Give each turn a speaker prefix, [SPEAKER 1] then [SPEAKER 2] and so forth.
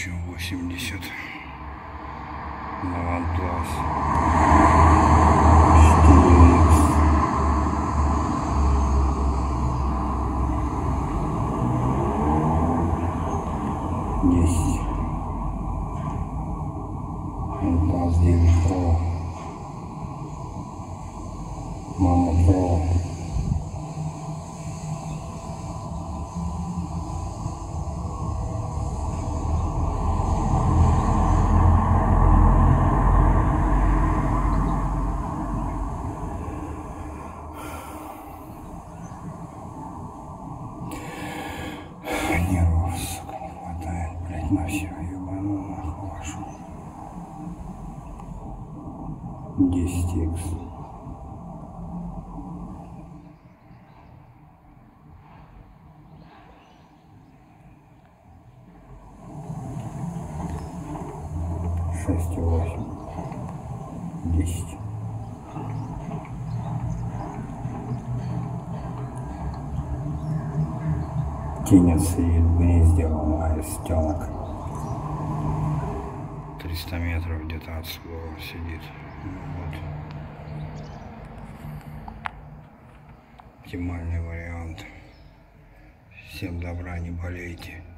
[SPEAKER 1] 1080 на OnePlus 4X 10 OnePlus 9 Pro Mono Pro нервов, сука, не хватает, блять, на все, ебану нахуй вашу. 10X. Шесть и 8. 10. Тенец и в гнезде аистенок. 300 метров где-то отсюда сидит. Вот. Оптимальный вариант. Всем добра, не болейте.